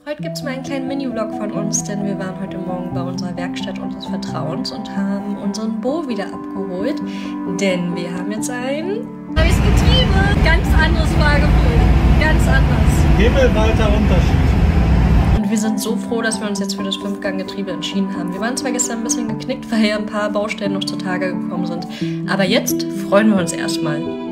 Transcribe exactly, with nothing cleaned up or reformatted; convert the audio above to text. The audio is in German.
Heute gibt es mal einen kleinen Mini-Vlog von uns, denn wir waren heute Morgen bei unserer Werkstatt unseres Vertrauens und haben unseren Bo wieder abgeholt, denn wir haben jetzt ein neues Getriebe. Ganz anderes Fahrgefühl, ganz anders. Himmelweiter Unterschied. Und wir sind so froh, dass wir uns jetzt für das Fünfgang-Getriebe entschieden haben. Wir waren zwar gestern ein bisschen geknickt, weil hier ein paar Baustellen noch zutage gekommen sind, aber jetzt freuen wir uns erstmal.